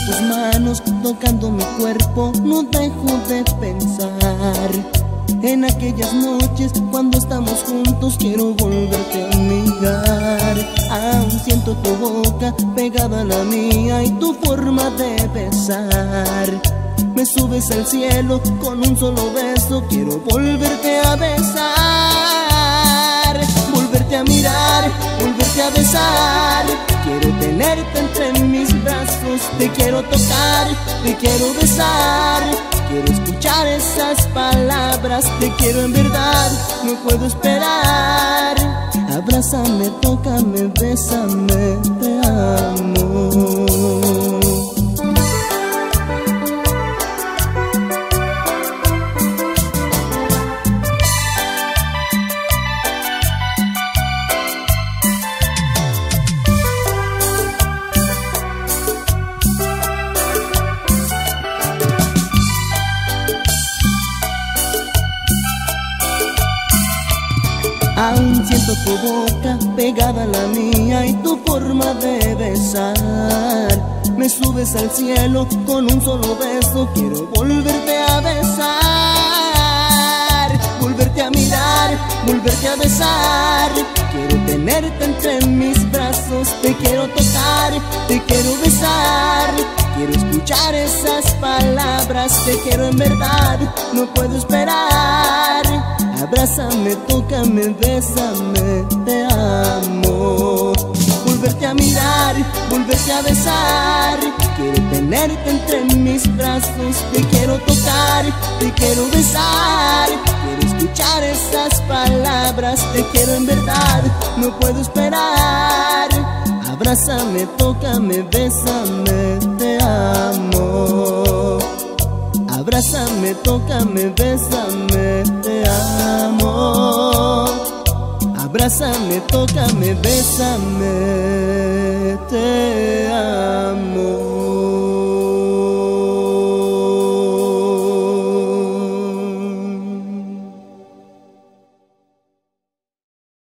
tus manos tocando mi cuerpo, no dejo de pensar en aquellas noches cuando estamos juntos. Quiero volverte a mirar. Aún siento tu boca pegada a la mía y tu forma de besar. Me subes al cielo con un solo beso. Quiero volverte a besar, volverte a mirar, volverte a besar. Quiero tenerte entre mis brazos. Te quiero tocar, te quiero besar. Quiero escuchar esas palabras. Te quiero en verdad, no puedo esperar. Abrázame, tócame, bésame, te amo. Aún siento tu boca pegada a la mía y tu forma de besar. Me subes al cielo con un solo beso. Quiero volverte a besar, volverte a mirar, volverte a besar. Quiero tenerte entre mis brazos. Te quiero tocar, te quiero besar. Quiero escuchar esas palabras. Te quiero en verdad, no puedo esperar. Abrázame, tócame, bésame, te amo. Volverte a mirar, volverte a besar. Quiero tenerte entre mis brazos. Te quiero tocar, te quiero besar. Quiero escuchar esas palabras. Te quiero en verdad, no puedo esperar. Abrázame, tócame, bésame, te amo. Abrázame, tócame, bésame, te amo. Abrázame, tócame, bésame, te